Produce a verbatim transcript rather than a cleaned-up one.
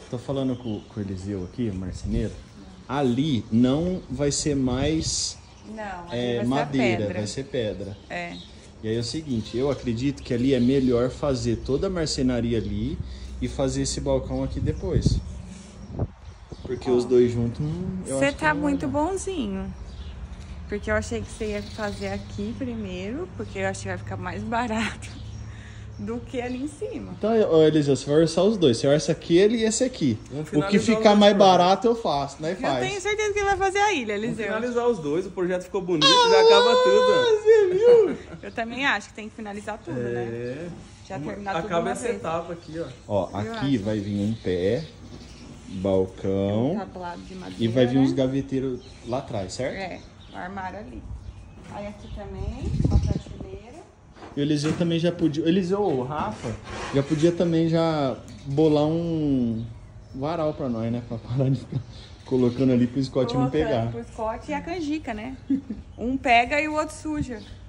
tô falando com, com o Eliseu aqui, o marceneiro. Ali não vai ser mais Não, é, vai madeira, ser pedra. vai ser pedra. É. E aí é o seguinte, eu acredito que ali é melhor fazer toda a marcenaria ali e fazer esse balcão aqui depois. Porque Ó, os dois juntos, hum, eu Você acho tá que muito bonzinho. Porque eu achei que você ia fazer aqui primeiro, porque eu acho que vai ficar mais barato do que ali em cima. Então, Eliseu, você vai orçar os dois. Você orça aquele e esse aqui. O que ficar os mais dois, barato eu faço, né? Eu Faz. tenho certeza que ele vai fazer a ilha, Vamos Eliseu. finalizar os dois, o projeto ficou bonito, ah, já acaba tudo. Você viu? Eu também acho que tem que finalizar tudo, É. né? Já terminar tudo Acaba uma essa vez. etapa aqui, ó. Ó, Eu aqui acho. vai vir um pé, balcão Um tablado de madeira, e vai vir né? uns gaveteiros lá atrás, certo? É, o armário ali. Aí aqui também, uma prateleira. E o Eliseu também já podia... O Eliseu, o Rafa, já podia também já bolar um varal pra nós, né? Pra parar de ficar colocando ali pro Scott não pegar. Pro Scott e a canjica, né? Um pega e o outro suja.